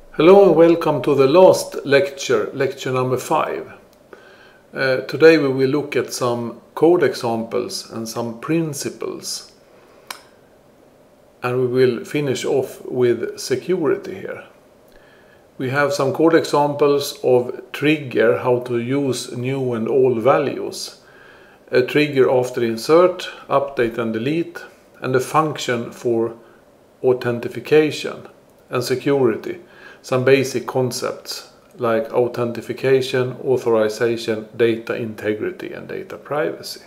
Hello and welcome to the last lecture, lecture number 5. Today we will look at some code examples and some principles. And we will finish off with security here. We have some code examples of trigger, how to use new and old values. A trigger after insert, update and delete, and a function for authentication and security. Some basic concepts like authentication, authorization, data integrity and data privacy.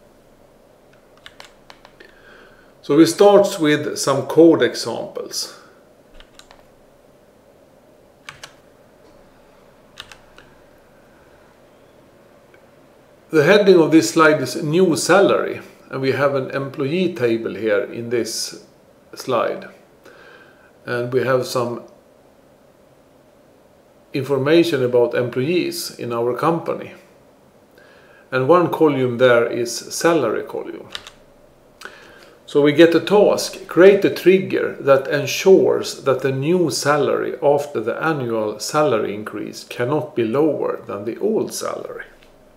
So we start with some code examples. The heading of this slide is new salary, and we have an employee table here in this slide. And we have some information about employees in our company. And one column there is salary column. So we get a task, create a trigger that ensures that the new salary after the annual salary increase cannot be lower than the old salary.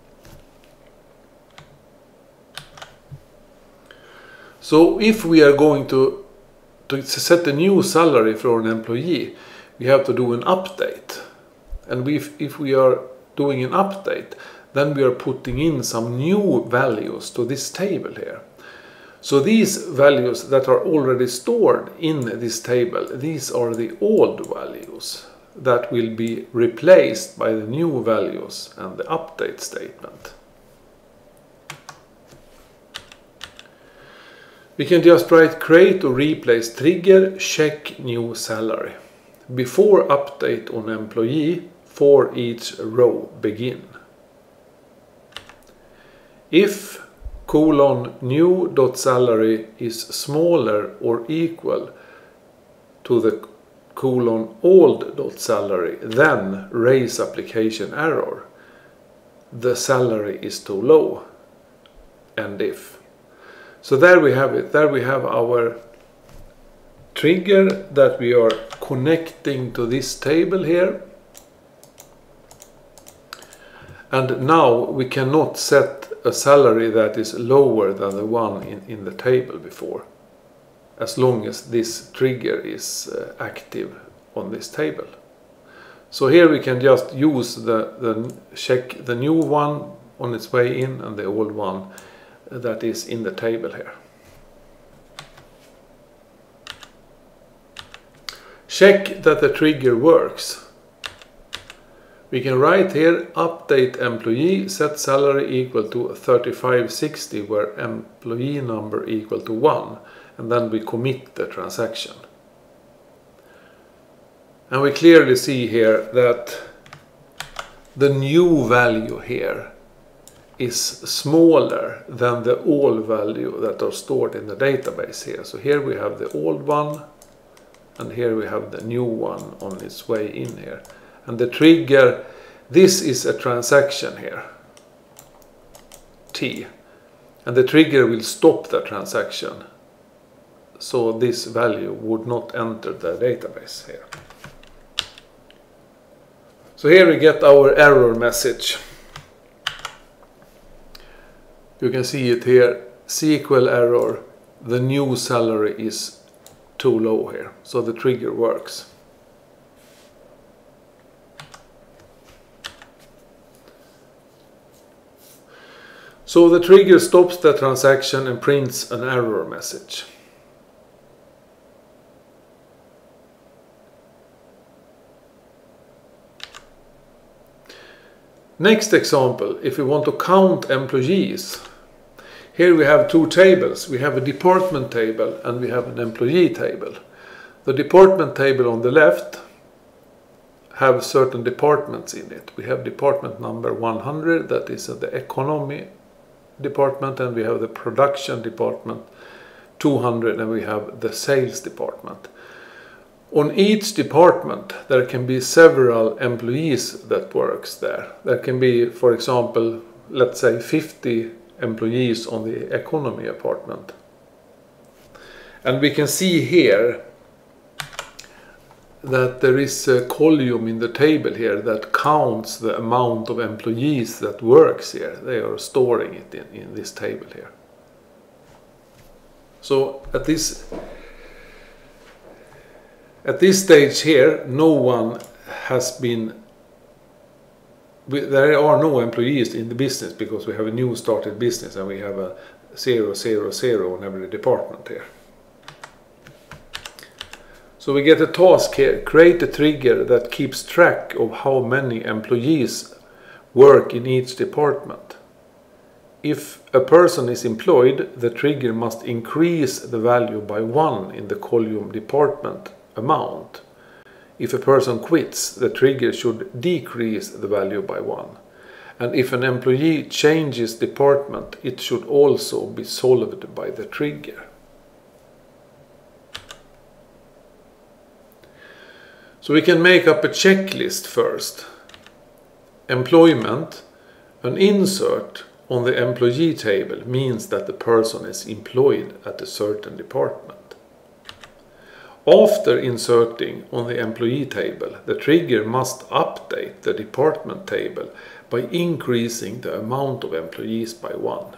So if we are going to set a new salary for an employee, we have to do an update. And if we are doing an update, then we are putting in some new values to this table here. So these values that are already stored in this table, these are the old values that will be replaced by the new values and the update statement. We can just write create or replace trigger check new salary before update on employee for each row begin. If new dot salary is smaller or equal to the old dot salary, then raise application error. The salary is too low. And if. So there we have it. There we have our trigger that we are connecting to this table here. And now we cannot set a salary that is lower than the one in the table before, as long as this trigger is active on this table. So here we can just use check the new one on its way in and the old one that is in the table here. Check that the trigger works. We can write here update employee set salary equal to 3560 where employee number equal to 1, and then we commit the transaction. And we clearly see here that the new value here is smaller than the old value that are stored in the database here. So here we have the old one and here we have the new one on its way in here. And the trigger, this is a transaction here, T. And the trigger will stop the transaction. So this value would not enter the database here. So here we get our error message. You can see it here, SQL error, the new salary is too low here. So the trigger works. So the trigger stops the transaction and prints an error message. Next example, if we want to count employees. Here we have two tables. We have a department table and we have an employee table. The department table on the left have certain departments in it. We have department number 100, that is the economy department, and we have the production department 200, and we have the sales department. On each department there can be several employees that works there. There can be, for example, let's say 50 employees on the economy department. And we can see here that there is a column in the table here that counts the amount of employees that works here. They are storing it in this table here. So at this stage here, no one has been, there are no employees in the business because we have a new started business and we have a 000 on every department here. So we get a task here, create a trigger that keeps track of how many employees work in each department. If a person is employed, the trigger must increase the value by 1 in the column department amount. If a person quits, the trigger should decrease the value by 1. And if an employee changes department, it should also be solved by the trigger. So we can make up a checklist first. Employment, an insert on the employee table means that the person is employed at a certain department. After inserting on the employee table, the trigger must update the department table by increasing the amount of employees by 1.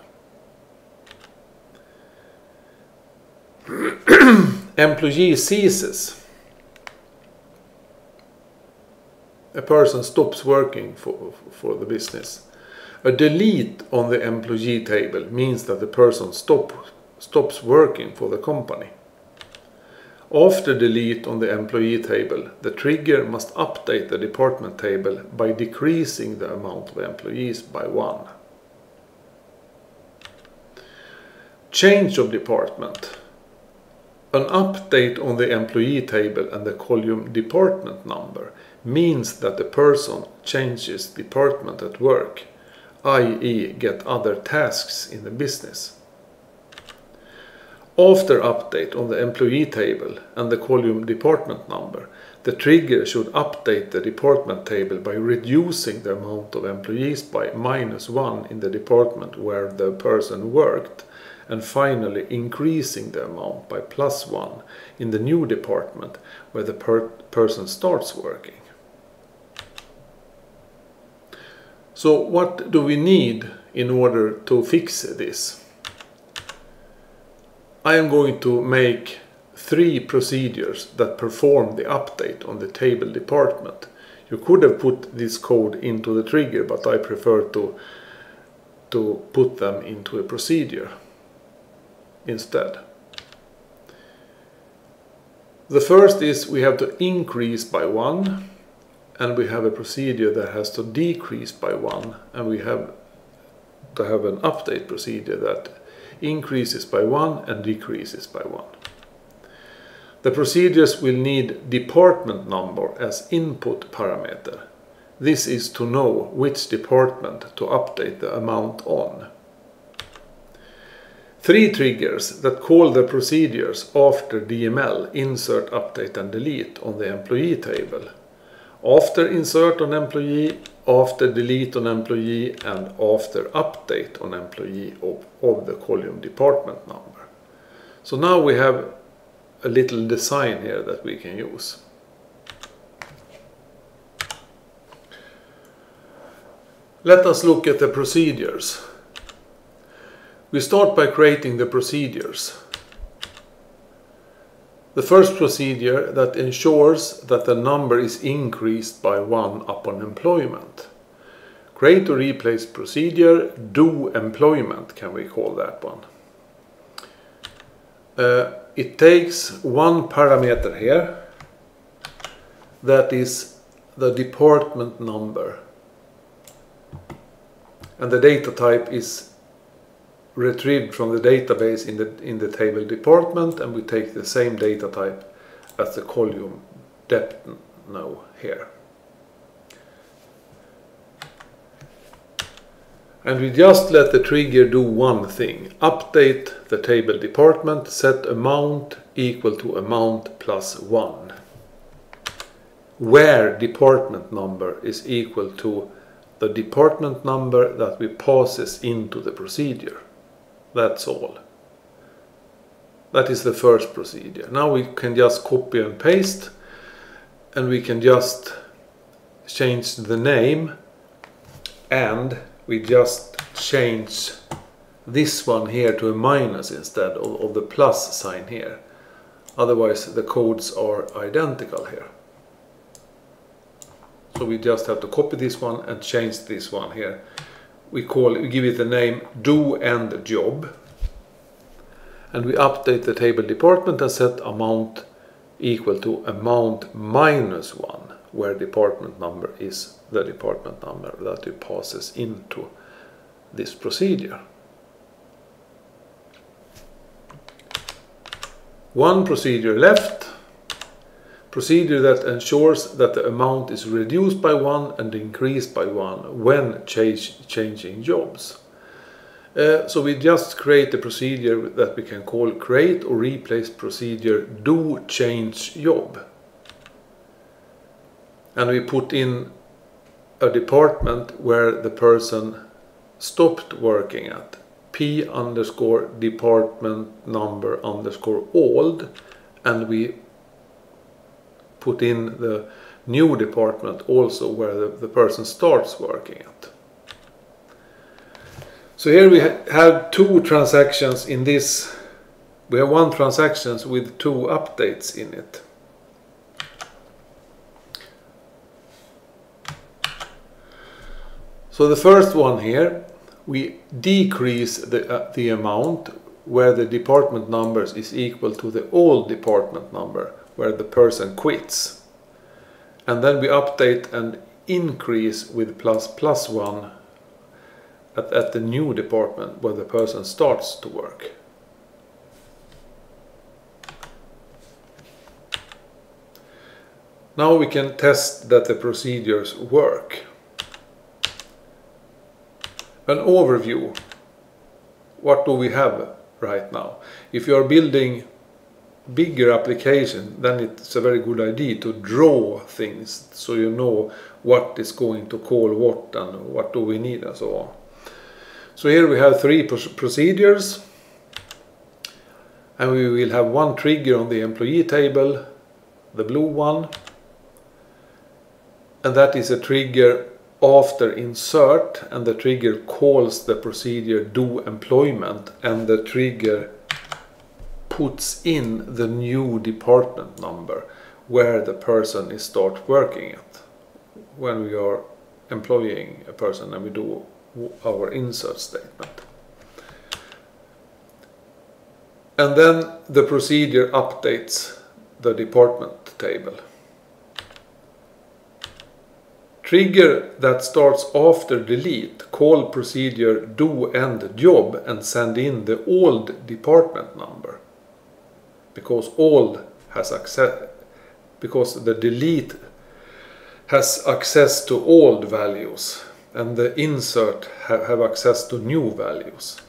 Employee ceases. A person stops working for the business. A delete on the employee table means that the person stops working for the company. After delete on the employee table, the trigger must update the department table by decreasing the amount of employees by 1. Change of department. An update on the employee table and the column department number means that the person changes department at work, i.e. get other tasks in the business. After update on the employee table and the column department number, the trigger should update the department table by reducing the amount of employees by -1 in the department where the person worked, and finally increasing the amount by +1 in the new department where the person starts working. So what do we need in order to fix this? I am going to make 3 procedures that perform the update on the table department. You could have put this code into the trigger, but I prefer to put them into a procedure instead. The first is we have to increase by 1, and we have a procedure that has to decrease by 1, and we have to have an update procedure that increases by 1 and decreases by 1. The procedures will need department number as input parameter. This is to know which department to update the amount on. 3 triggers that call the procedures after DML, insert, update and delete on the employee table. After insert on employee, after delete on employee, and after update on employee of the column department number. So now we have a little design here that we can use. Let us look at the procedures. We start by creating the procedures. The first procedure that ensures that the number is increased by 1 upon employment. Create or replace procedure, do employment, can we call that one. It takes 1 parameter here, that is the department number. And the data type is retrieved from the database in the table department, and we take the same data type as the column depth now here. And we just let the trigger do one thing: update the table department, set amount equal to amount plus 1, where department number is equal to the department number that we passes into the procedure. That's all. That is the first procedure. Now we can just copy and paste and we can just change the name, and we just change this one here to a minus instead of the plus sign here. Otherwise the codes are identical here. So we just have to copy this one and change this one here. We give it the name do and job. And we update the table department and set amount equal to amount minus 1, where department number is the department number that it passes into this procedure. One procedure left. Procedure that ensures that the amount is reduced by 1 and increased by 1 when changing jobs. So we just create a procedure that we can call create or replace procedure do change job. And we put in a department where the person stopped working at. P underscore department number underscore old, and we put in the new department also where the person starts working at. So here we have two transactions in this. We have one transaction with two updates in it. So the first one here, we decrease the amount where the department numbers is equal to the old department number where the person quits. And then we update and increase with ++1 at the new department where the person starts to work. Now we can test that the procedures work. An overview. What do we have right now? If you are building bigger application, then it's a very good idea to draw things so you know what is going to call what and what do we need and so on. So here we have three procedures, and we will have one trigger on the employee table, the blue one, and that is a trigger after insert, and the trigger calls the procedure do employment, and the trigger puts in the new department number where the is start working at when we are employing a person and we do our insert statement. And then the procedure updates the department table. Trigger that starts after delete, call procedure do end job and send in the old department number. Because old has access, because the delete has access to old values and the insert have access to new values.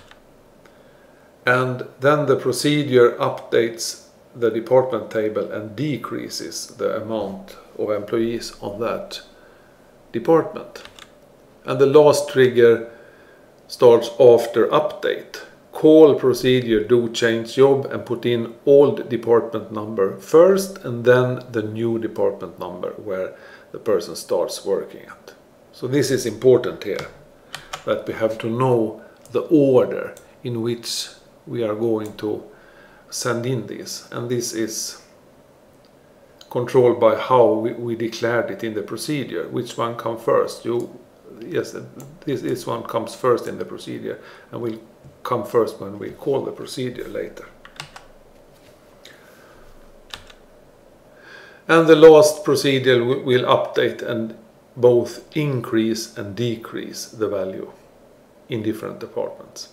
And then the procedure updates the department table and decreases the amount of employees on that department. And the last trigger starts after update. Call procedure do change job and put in old department number first and then the new department number where the person starts working at. So this is important here, that we have to know the order in which we are going to send in this, and this is controlled by how we declared it in the procedure. Which one comes first? Yes, this one comes first in the procedure and will come first when we call the procedure later. And the last procedure will update and both increase and decrease the value in different departments.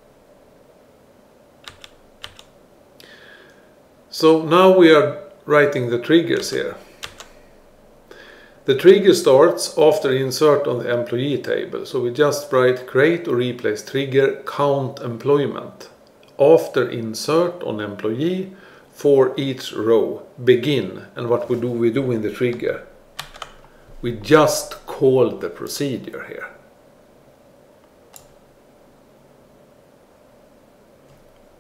So now we are writing the triggers here. The trigger starts after insert on the employee table. So we just write create or replace trigger count employment. After insert on employee for each row begin. And what we do in the trigger? We just call the procedure here.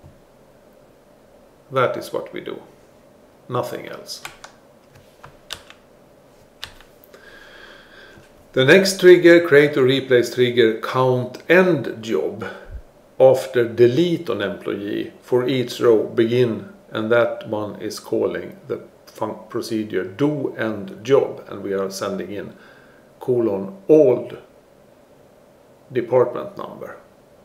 That is what we do. Nothing else. The next trigger, create or replace trigger, count end job after delete on employee for each row begin, and that one is calling the procedure do end job, and we are sending in colon old department number.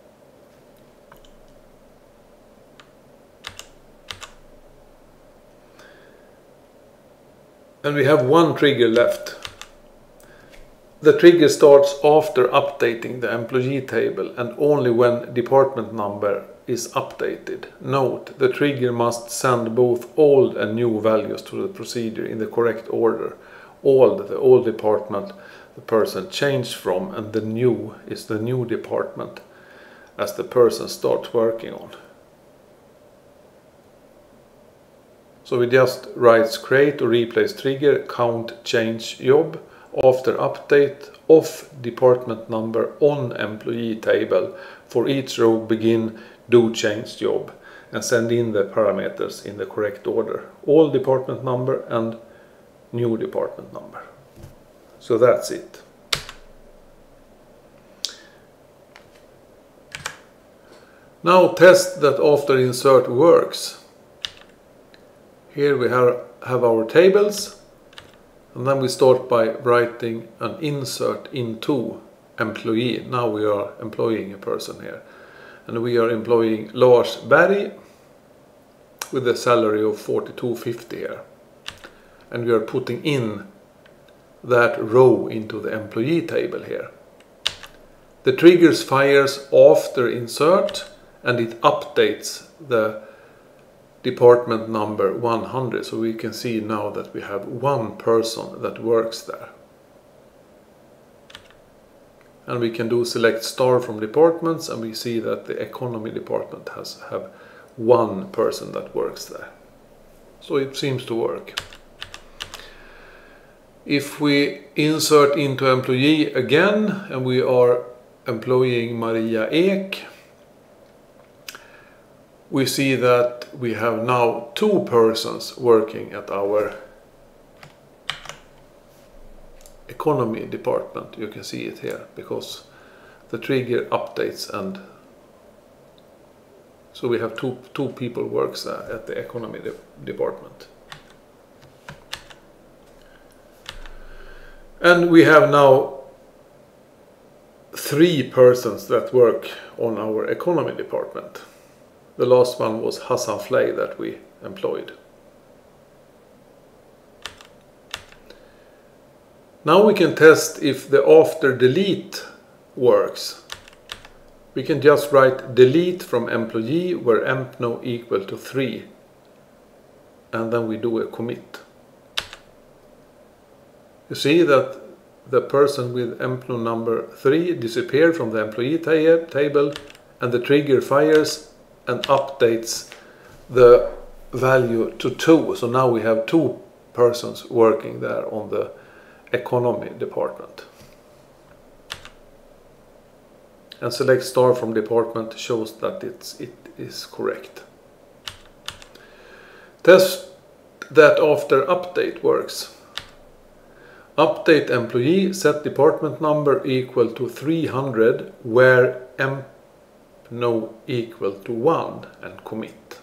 And we have one trigger left. The trigger starts after updating the employee table and only when department number is updated. Note, the trigger must send both old and new values to the procedure in the correct order. Old, the old department the person changed from, and the new is the new department as the person starts working on. So we just write create or replace trigger, count change job after update of department number on employee table for each row begin do change job, and send in the parameters in the correct order, all department number and new department number. So that's it. Now test that after insert works. Here we have our tables, and then we start by writing an insert into employee. Now we are employing a person here, and we are employing Lars Berg with a salary of 42.50 here, and we are putting in that row into the employee table here. The triggers fires after insert, and it updates the department number 100, so we can see now that we have one person that works there. And we can do select star from departments, and we see that the economy department have one person that works there. So it seems to work. If we insert into employee again, and we are employing Maria Ek, we see that we have now two persons working at our economy department. You can see it here because the trigger updates, and so we have two people works there at the economy department. And we have now 3 persons that work on our economy department. The last one was Hassan Flay that we employed. Now we can test if the after delete works. We can just write delete from employee where empno equal to 3, and then we do a commit. You see that the person with empno number 3 disappeared from the employee table, and the trigger fires and updates the value to 2. So now we have 2 persons working there on the economy department. And select star from department shows that it is correct. Test that after update works. Update employee, set department number equal to 300 where empno equal to 1, and commit.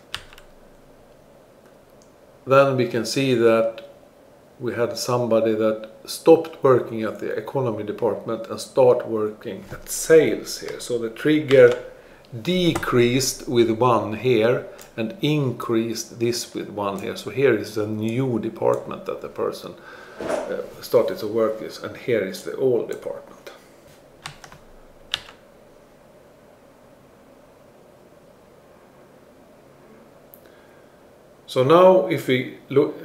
Then we can see that we had somebody that stopped working at the economy department and start working at sales here. So the trigger decreased with 1 here and increased this with 1 here. So here is the new department that the person started to work with, and here is the old department. So now if we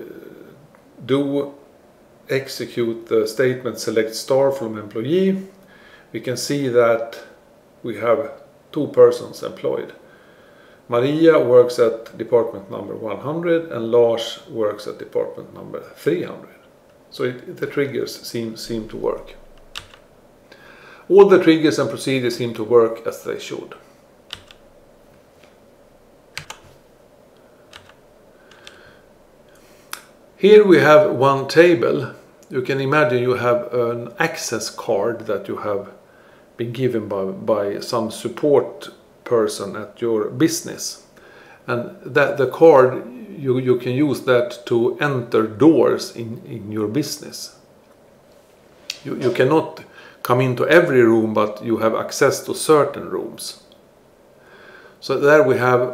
execute the statement select star from employee, we can see that we have 2 persons employed. Maria works at department number 100 and Lars works at department number 300. So the triggers seem to work. All the triggers and procedures seem to work as they should. Here we have one table, you can imagine you have an access card that you have been given by some support person at your business, and that the card you can use that to enter doors in your business. You cannot come into every room, but you have access to certain rooms. So there we have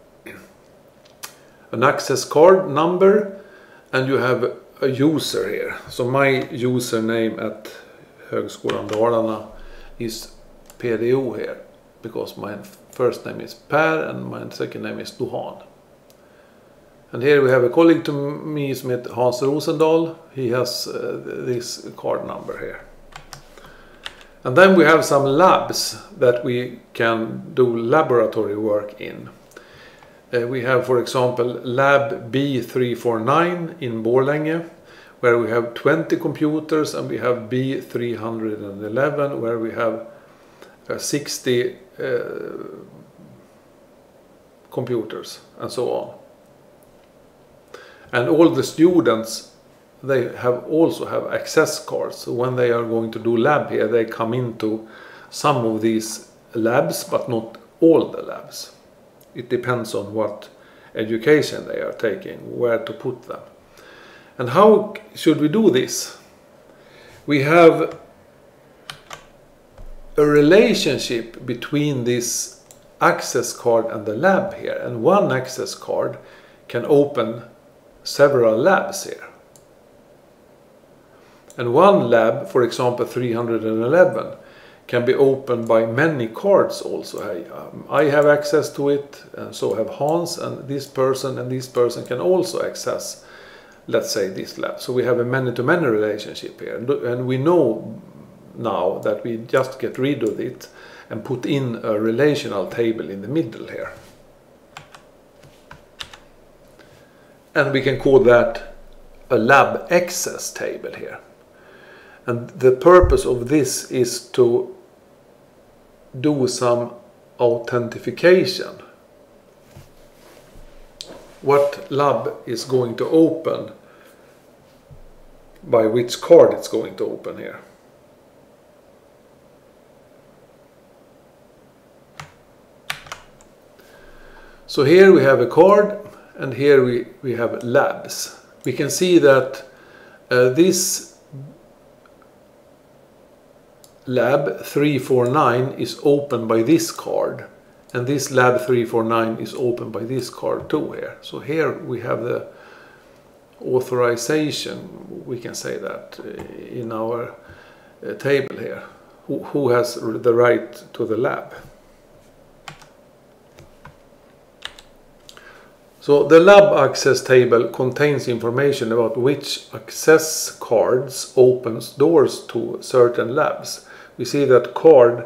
an access card number, and you have a user here. So my username at Högskolan Dalarna is PDO here, because my first name is Per and my second name is Duhan. And here we have a colleague to me som heter Hans Rosendal. He has this card number here. And then we have some labs that we can do laboratory work in. We have, for example, lab B349 in Borlänge, where we have 20 computers, and we have B311 where we have 60 computers and so on. And all the students, they also have access cards. So when they are going to do lab here, they come into some of these labs, but not all the labs. It depends on what education they are taking, where to put them. And how should we do this? We have a relationship between this access card and the lab here, and one access card can open several labs here. And one lab, for example 311, can be opened by many cards also. I have access to it, and so have Hans, and this person can also access, let's say, this lab. So we have a many-to-many relationship here, and we know now that we just get rid of it and put in a relational table in the middle here. And we can call that a lab access table here. And the purpose of this is to do some authentication. What lab is going to open, by which card it's going to open here. So here we have a card, and here we have labs. We can see that this lab 349 is opened by this card, and this lab 349 is opened by this card too here. So here we have the authorization, we can say that, in our table here. Who has the right to the lab? So the lab access table contains information about which access cards opens doors to certain labs. We see that card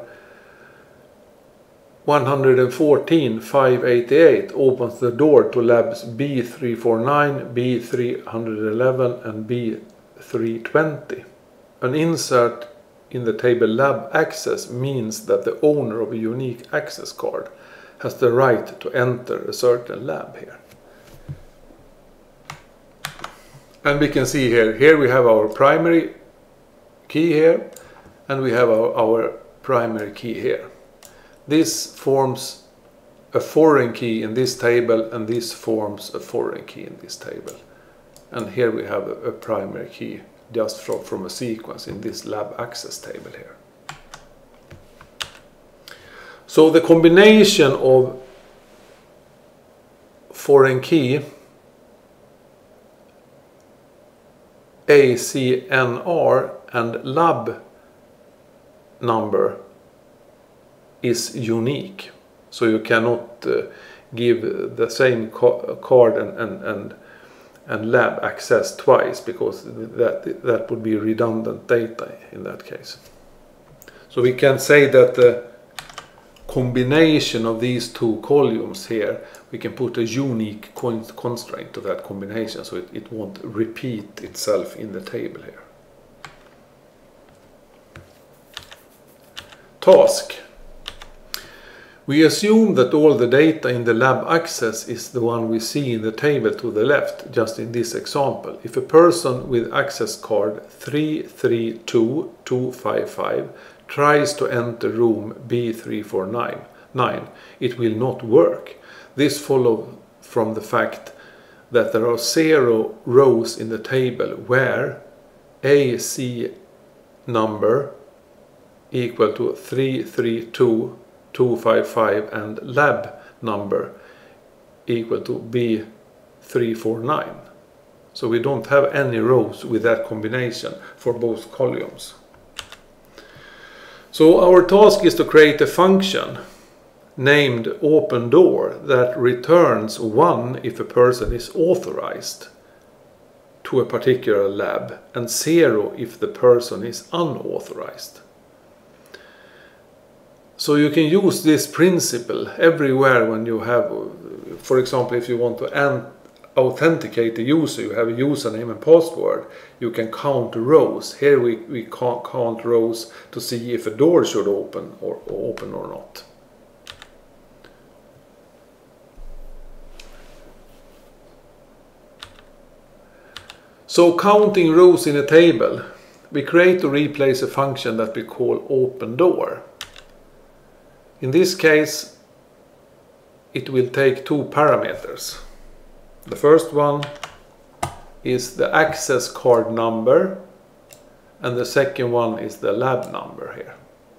114,588 opens the door to labs B349, B311 and B320. An insert in the table lab access means that the owner of a unique access card has the right to enter a certain lab here. And we can see here we have our primary key here, and we have our primary key here. This forms a foreign key in this table, and this forms a foreign key in this table. And here we have a primary key just from a sequence in this lab access table here. So the combination of foreign key ACNR and lab number is unique. So you cannot give the same card and lab access twice, because that would be redundant data in that case. So we can say that the combination of these two columns here, we can put a unique constraint to that combination, so it won't repeat itself in the table here. We assume that all the data in the lab access is the one we see in the table to the left, just in this example. If a person with access card 332255 tries to enter room B349, it will not work. This follows from the fact that there are 0 rows in the table where AC number equal to 332255 and lab number equal to B349. So we don't have any rows with that combination for both columns. So our task is to create a function named openDoor that returns 1 if a person is authorized to a particular lab and 0 if the person is unauthorized. So you can use this principle everywhere when you have, for example, if you want to authenticate the user, you have a username and password, you can count rows. Here we can't count rows to see if a door should open or not. So counting rows in a table, we create or replace a function that we call openDoor. In this case, it will take 2 parameters. The first one is the access card number, and the second one is the lab number here.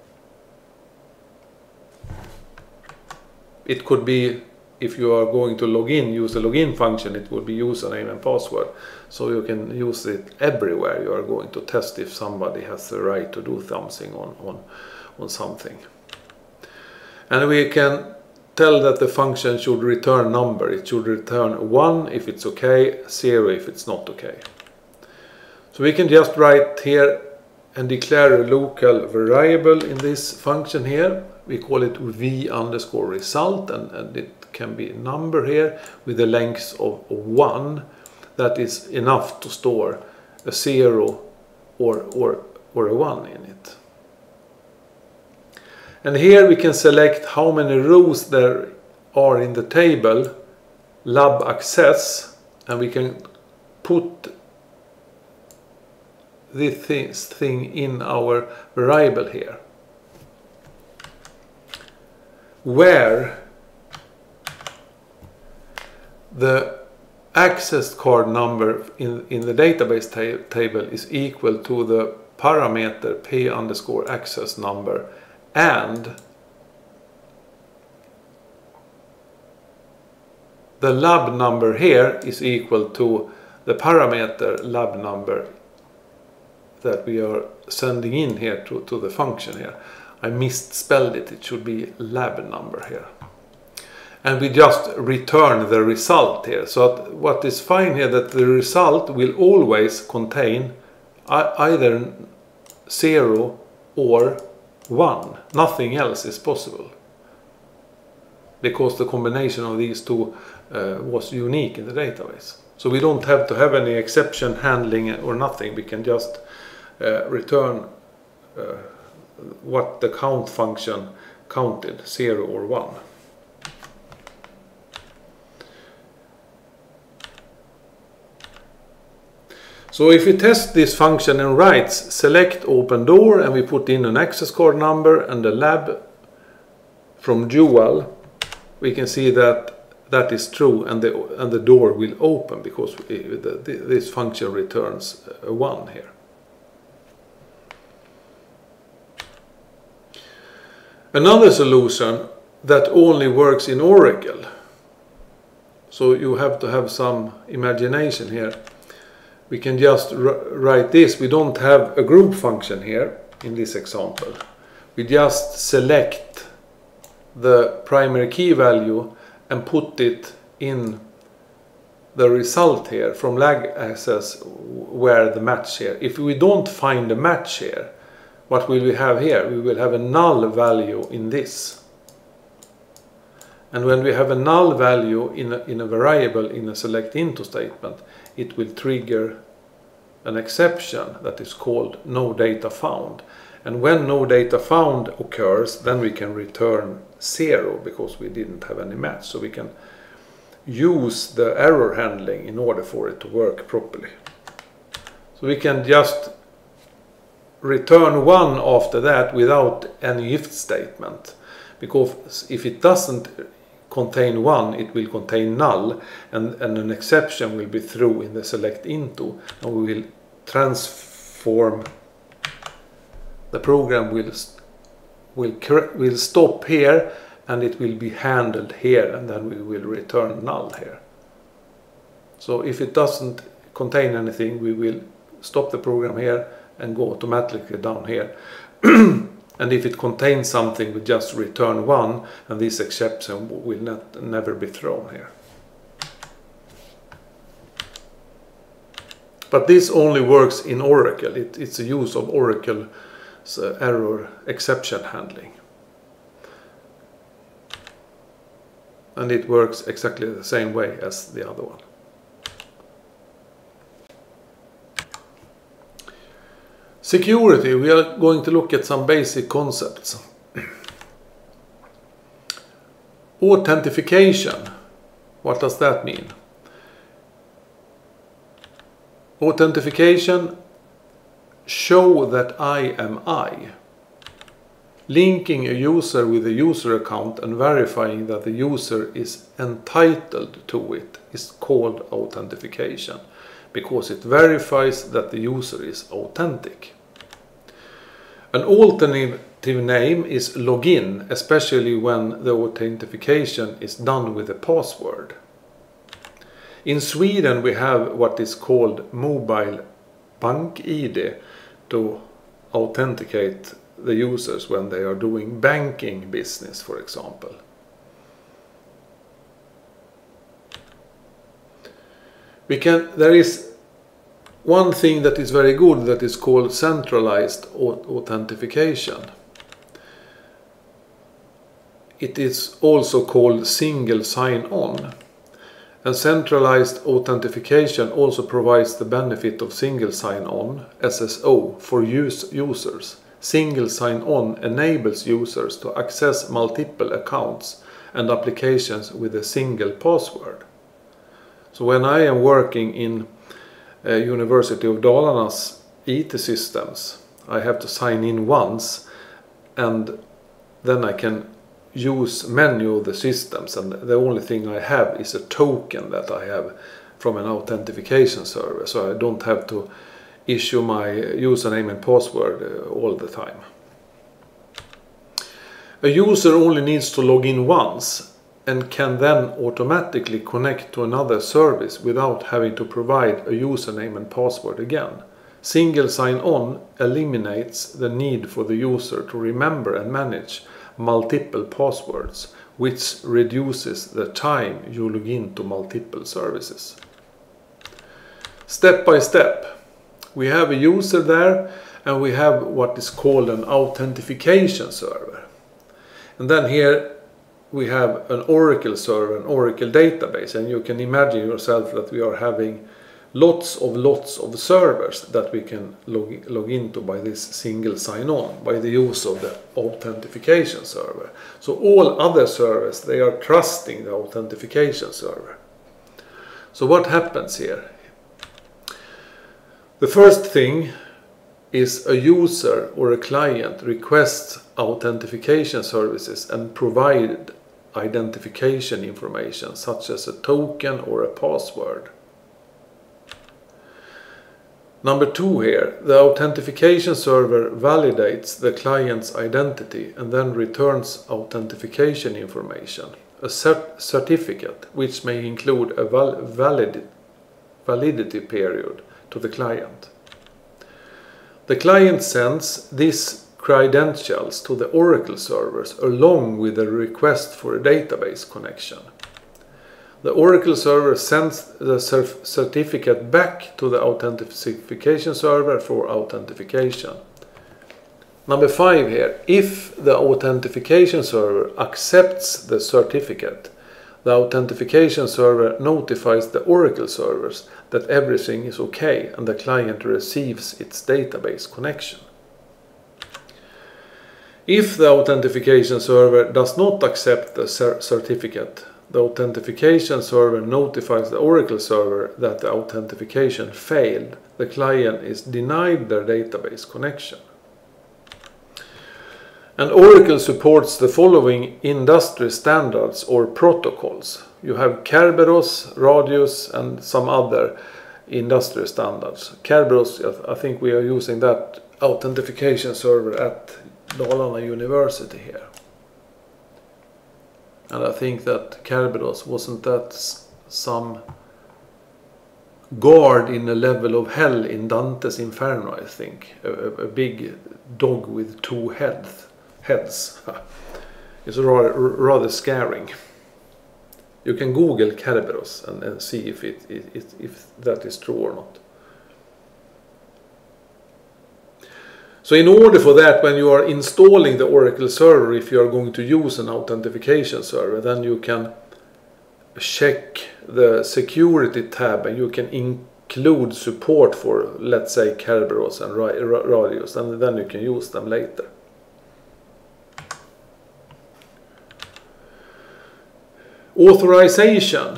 It could be, if you are going to log in, use the login function, it would be username and password. So you can use it everywhere you are going to test if somebody has the right to do something on something. And we can tell that the function should return number. It should return 1 if it's okay, 0 if it's not okay. So we can just write here and declare a local variable in this function here. We call it v_result, and it can be a number here with a length of 1. That is enough to store a 0 or a 1 in it. And here we can select how many rows there are in the table, lab access, and we can put this thing in our variable here, where the access card number in the database table is equal to the parameter p_access number, and the lab number here is equal to the parameter lab number that we are sending in here to the function here. I misspelled it, it should be lab number here. And we just return the result here. So what is fine here, that the result will always contain either 0 or 1. Nothing else is possible, because the combination of these two was unique in the database. So we don't have to have any exception handling or nothing. We can just return what the count function counted, 0 or 1. So if we test this function and writes select openDoor, and we put in an access card number and a lab from dual, we can see that that is true, and the door will open because this function returns a 1 here. Another solution that only works in Oracle, so you have to have some imagination here. We can just write this. We don't have a group function here in this example. We just select the primary key value and put it in the result here from lag access where the match here. If we don't find a match here, what will we have here? We will have a null value in this. And when we have a null value in a variable in a select into statement, it will trigger an exception that is called no data found. And when no data found occurs, then we can return 0 because we didn't have any match. So we can use the error handling in order for it to work properly. So we can just return 1 after that without any if statement. Because if it doesn't contain 1, it will contain null, and an exception will be thrown in the select into, and we will transform. The program will stop here, and it will be handled here, and then we will return null here. So if it doesn't contain anything, we will stop the program here and go automatically down here. And if it contains something, we just return 1, and this exception will never be thrown here. But this only works in Oracle. It's a use of Oracle's error exception handling. And it works exactly the same way as the other one. Security, we are going to look at some basic concepts. Authentication, what does that mean? Authentication, show that I am I. Linking a user with a user account and verifying that the user is entitled to it is called authentication, because it verifies that the user is authentic. An alternative name is login, especially when the authentication is done with a password. In Sweden we have what is called mobile bank-ID to authenticate the users when they are doing banking business, for example. There is one thing that is very good that is called centralized authentication. It is also called single sign-on. And centralized authentication also provides the benefit of single sign-on, SSO, for users. Single sign-on enables users to access multiple accounts and applications with a single password. So when I am working in University of Dalarna's IT systems, I have to sign in once, and then I can use many of the systems, and the only thing I have is a token that I have from an authentication server, so I don't have to issue my username and password all the time. A user only needs to log in once and can then automatically connect to another service without having to provide a username and password again. Single sign-on eliminates the need for the user to remember and manage multiple passwords, which reduces the time you log into multiple services. Step by step, we have a user there, and we have what is called an authentication server. And then here we have an Oracle server, an Oracle database, and you can imagine yourself that we are having lots of servers that we can log into by this single sign-on, by the use of the authentication server. So all other servers, they are trusting the authentication server. So what happens here? The first thing is a user or a client requests authentication services and provide identification information such as a token or a password. Number 2 here, the authentication server validates the client's identity and then returns authentication information, a certificate which may include a validity period to the client. The client sends these credentials to the Oracle servers along with a request for a database connection. The Oracle server sends the certificate back to the authentication server for authentication. Number 5 here, if the authentication server accepts the certificate, the authentication server notifies the Oracle servers that everything is okay and the client receives its database connection. If the authentication server does not accept the certificate, the authentication server notifies the Oracle server that the authentication failed. The client is denied their database connection. And Oracle supports the following industry standards or protocols. You have Kerberos, Radius, and some other industry standards. Kerberos, I think we are using that authentication server at Dalarna University here. And I think that Kerberos, wasn't that some guard in a level of hell in Dante's Inferno, I think. A big dog with two heads. It's rather scaring. You can Google Kerberos and see if that is true or not. So in order for that, when you are installing the Oracle server, if you are going to use an authentication server, then you can check the security tab and you can include support for, let's say, Kerberos and Radius, and then you can use them later. Authorization.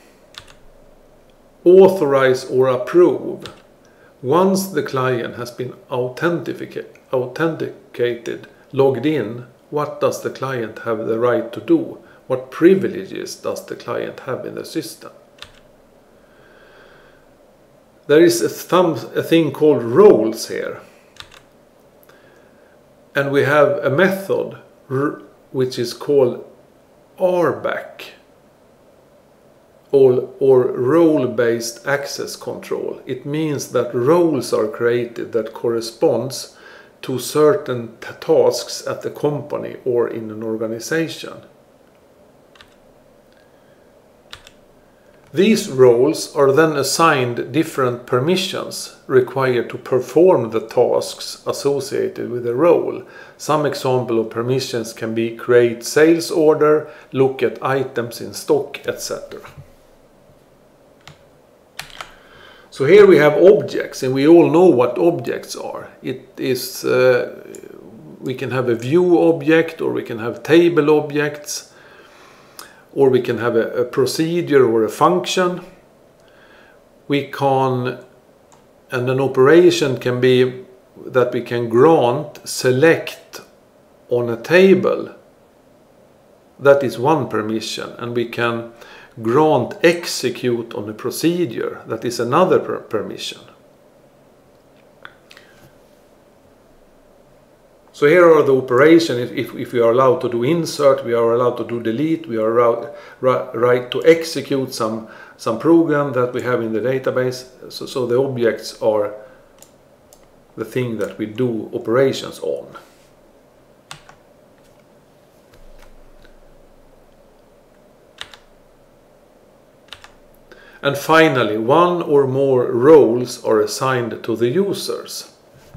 Authorize or approve. Once the client has been authenticated, logged in, what does the client have the right to do? What privileges does the client have in the system? There is a thing called roles here. And we have a method which is called RBAC. Or role-based access control. It means that roles are created that corresponds to certain tasks at the company or in an organization. These roles are then assigned different permissions required to perform the tasks associated with the role. Some example of permissions can be create sales order, look at items in stock, etc. So here we have objects, and we all know what objects are. It is, we can have a view object, or we can have table objects, or we can have a procedure or a function. We can, and an operation can be that we can grant select on a table. That is one permission, and we can grant execute on a procedure. That is another permission. So here are the operations. If we are allowed to do insert, we are allowed to do delete, we are right to execute some program that we have in the database. So the objects are the thing that we do operations on. And finally, one or more roles are assigned to the users.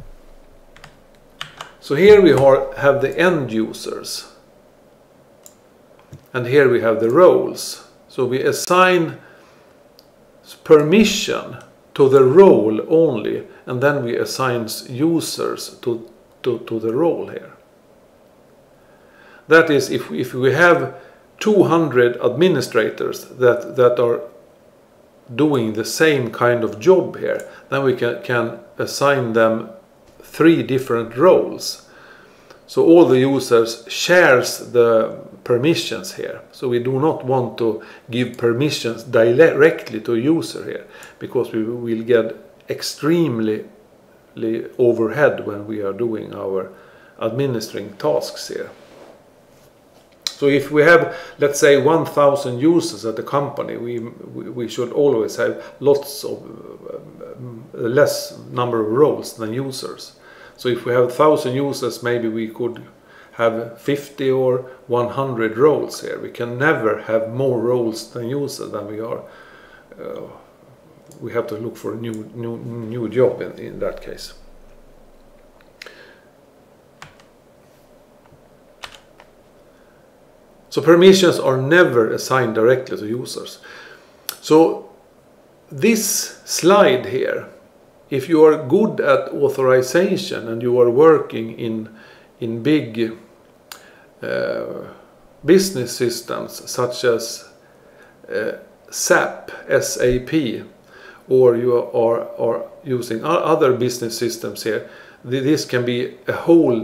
So here we have the end users. And here we have the roles. So we assign permission to the role only, and then we assign users to the role here. That is, if we have 200 administrators that are doing the same kind of job here, then we can assign them 3 different roles. So all the users shares the permissions here. So we do not want to give permissions directly to a user here, because we will get extremely overhead when we are doing our administering tasks here. So if we have, let's say, 1,000 users at the company, we should always have lots of less number of roles than users. So if we have 1,000 users, maybe we could have 50 or 100 roles here. We can never have more roles than users than we are. We have to look for a new job in that case. So permissions are never assigned directly to users. So this slide here, if you are good at authorization and you are working in in big business systems such as SAP, or you are using other business systems here, this can be a whole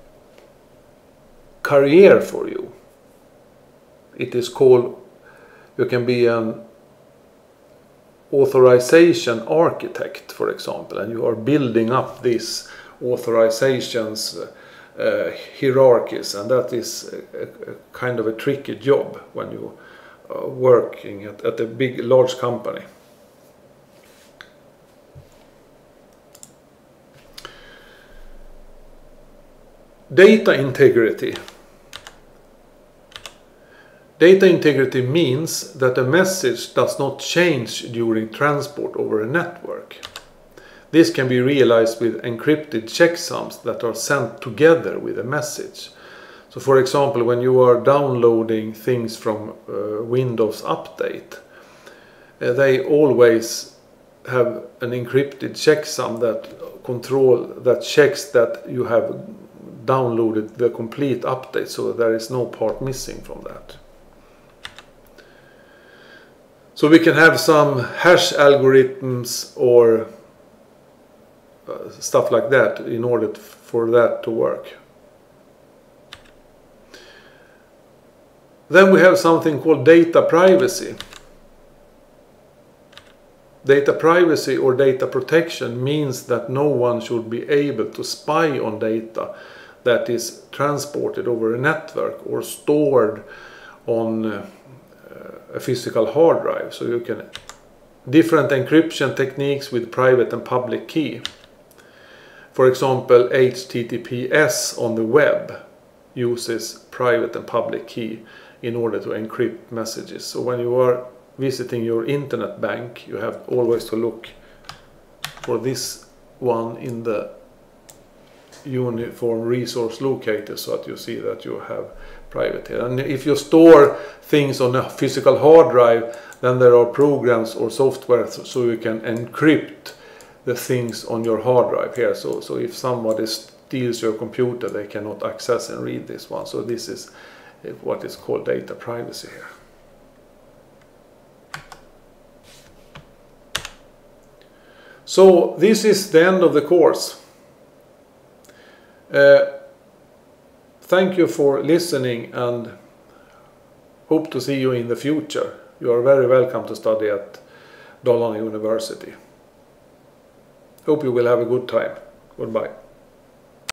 career for you. It is called, you can be an authorization architect, for example, and you are building up these authorizations hierarchies, and that is a kind of a tricky job when you are working at a large company. Data integrity. Data integrity means that a message does not change during transport over a network. This can be realized with encrypted checksums that are sent together with a message. So for example, when you are downloading things from Windows Update, they always have an encrypted checksum that checks that you have downloaded the complete update, so there is no part missing from that. So we can have some hash algorithms or stuff like that in order for that to work. Then we have something called data privacy. Data privacy or data protection means that no one should be able to spy on data that is transported over a network or stored on a physical hard drive. So you can different encryption techniques with private and public key. For example, HTTPS on the web uses private and public key in order to encrypt messages. So when you are visiting your internet bank, you have always to look for this one in the uniform resource locator so that you see that you have private here. And if you store things on a physical hard drive, then there are programs or software so you can encrypt the things on your hard drive here. So if somebody steals your computer, they cannot access and read this one. So this is what is called data privacy here. So this is the end of the course. Thank you for listening and hope to see you in the future. You are very welcome to study at Dalarna University. Hope you will have a good time. Goodbye.